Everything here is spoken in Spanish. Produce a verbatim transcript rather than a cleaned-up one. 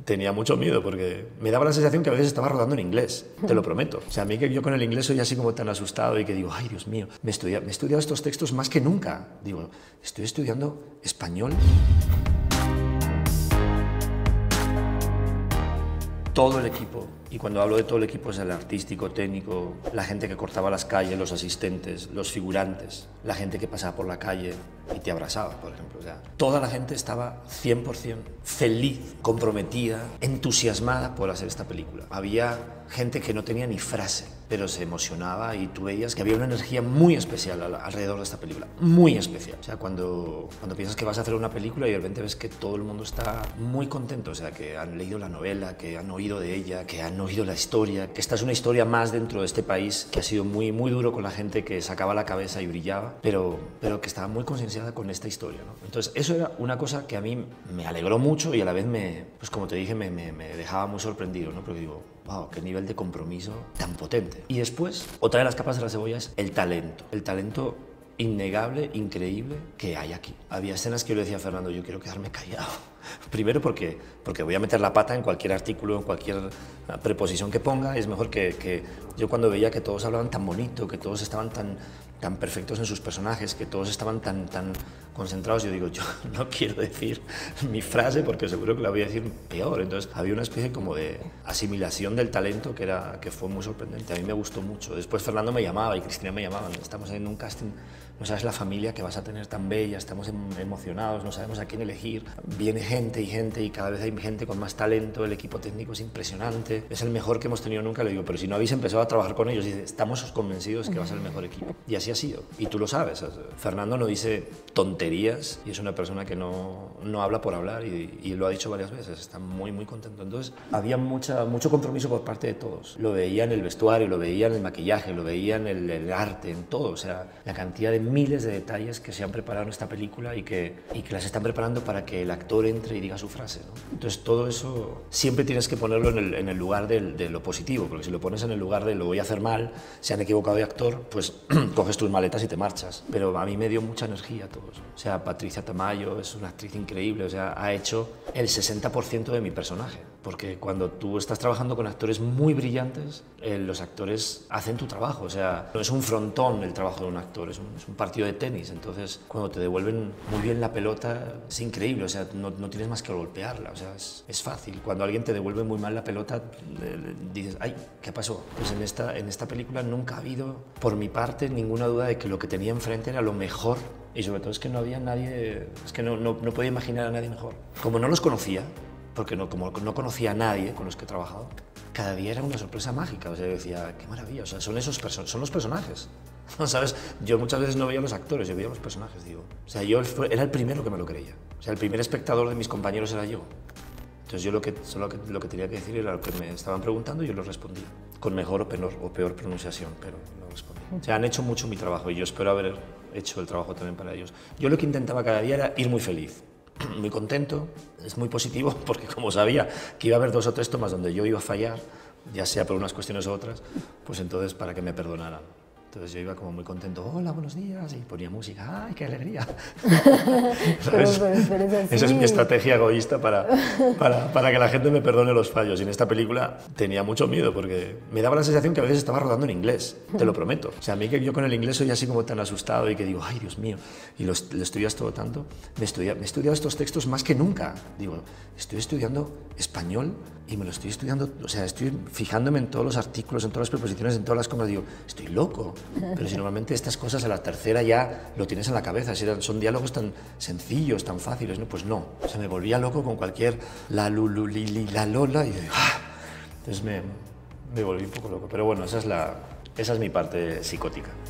tenía mucho miedo porque me daba la sensación que a veces estaba rodando en inglés, te lo prometo. O sea, a mí que yo con el inglés soy así como tan asustado y que digo, ay, Dios mío, me, estudia, me he estudiado estos textos más que nunca. Digo, estoy estudiando español. Todo el equipo, y cuando hablo de todo el equipo es el artístico, técnico, la gente que cortaba las calles, los asistentes, los figurantes, la gente que pasaba por la calle y te abrazaba, por ejemplo. O sea, toda la gente estaba cien por cien feliz, comprometida, entusiasmada por hacer esta película. Había gente que no tenía ni frase, pero se emocionaba y tú veías que había una energía muy especial alrededor de esta película, muy especial. O sea, cuando, cuando piensas que vas a hacer una película y de repente ves que todo el mundo está muy contento, o sea, que han leído la novela, que han oído de ella, que han oído la historia, que esta es una historia más dentro de este país que ha sido muy, muy duro con la gente que sacaba la cabeza y brillaba, pero, pero que estaba muy concienciada con esta historia, ¿no? Entonces, eso era una cosa que a mí me alegró mucho y a la vez me, pues como te dije, me, me, me dejaba muy sorprendido, ¿no? Porque digo, wow, qué nivel de compromiso tan potente. Y después, otra de las capas de la cebolla es el talento. El talento innegable, increíble que hay aquí. Había escenas que yo le decía a Fernando, yo quiero quedarme callado. Primero porque, porque voy a meter la pata en cualquier artículo, en cualquier preposición que ponga. Es mejor que, que yo cuando veía que todos hablaban tan bonito, que todos estaban tan, tan perfectos en sus personajes, que todos estaban tan, tan concentrados, yo digo, yo no quiero decir mi frase porque seguro que la voy a decir peor. Entonces había una especie como de asimilación del talento que, era, que fue muy sorprendente. A mí me gustó mucho. Después Fernando me llamaba y Cristina me llamaban. Estamos en un casting, no sabes la familia que vas a tener tan bella, estamos emocionados, no sabemos a quién elegir. Viene gente y gente y cada vez hay gente con más talento, el equipo técnico es impresionante, es el mejor que hemos tenido nunca. Le digo, pero si no habéis empezado a trabajar con ellos, dice, estamos convencidos que va a ser el mejor equipo. Y así ha sido, y tú lo sabes. Fernando no dice tonterías y es una persona que no, no habla por hablar y, y lo ha dicho varias veces, está muy muy contento. Entonces había mucha, mucho compromiso por parte de todos. Lo veía en el vestuario, lo veía en el maquillaje, lo veía en el, el arte, en todo. O sea, la cantidad de miles de detalles que se han preparado en esta película y que, y que las están preparando para que el actor entre y diga su frase, ¿no? Entonces todo eso siempre tienes que ponerlo en el, en el lugar del, de lo positivo, porque si lo pones en el lugar de lo voy a hacer mal, se han equivocado de actor, pues coges tus maletas y te marchas. Pero a mí me dio mucha energía a todos. O sea, Patricia Tamayo es una actriz increíble, o sea, ha hecho el sesenta por ciento de mi personaje. Porque cuando tú estás trabajando con actores muy brillantes, eh, los actores hacen tu trabajo. O sea, no es un frontón el trabajo de un actor, es un, es un partido de tenis. Entonces, cuando te devuelven muy bien la pelota, es increíble. O sea, no, no tienes más que golpearla. O sea, es, es fácil. Cuando alguien te devuelve muy mal la pelota, eh, dices, ay, ¿qué pasó? Pues en esta, en esta película nunca ha habido, por mi parte, ninguna duda de que lo que tenía enfrente era lo mejor. Y sobre todo es que no había nadie, es que no, no, no podía imaginar a nadie mejor. Como no los conocía, porque no, como no conocía a nadie con los que he trabajado, cada día era una sorpresa mágica. O sea, yo decía, qué maravilla, o sea, son, esos perso son los personajes. ¿Sabes? Yo muchas veces no veía a los actores, yo veía a los personajes, digo. O sea, yo fue, era el primero que me lo creía. O sea, el primer espectador de mis compañeros era yo. Entonces yo lo que, solo lo que, lo que tenía que decir era lo que me estaban preguntando y yo lo respondía. Con mejor o peor, o peor pronunciación, pero lo respondí. O sea, han hecho mucho mi trabajo y yo espero haber hecho el trabajo también para ellos. Yo lo que intentaba cada día era ir muy feliz, muy contento, es muy positivo, porque como sabía que iba a haber dos o tres tomas donde yo iba a fallar, ya sea por unas cuestiones u otras, pues entonces para que me perdonaran. Entonces yo iba como muy contento, hola, buenos días, y ponía música, ¡ay, qué alegría! pero, pero, pero es Esa es mi estrategia egoísta para, para, para que la gente me perdone los fallos. Y en esta película tenía mucho miedo porque me daba la sensación que a veces estaba rodando en inglés, te lo prometo. O sea, a mí que yo con el inglés soy así como tan asustado y que digo, ¡ay, Dios mío! Y lo, lo estudias todo tanto. Me, estudia, me he estudiado estos textos más que nunca. Digo, estoy estudiando español y me lo estoy estudiando, o sea, estoy fijándome en todos los artículos, en todas las preposiciones, en todas las comas. Digo, estoy loco. Pero si normalmente estas cosas a la tercera ya lo tienes en la cabeza, si eran, son diálogos tan sencillos, tan fáciles, ¿no? Pues no, o sea, me volvía loco con cualquier la lulu, li, li, la lola y digo, ¡ah! Entonces me, me volví un poco loco, pero bueno, esa es, la, esa es mi parte psicótica.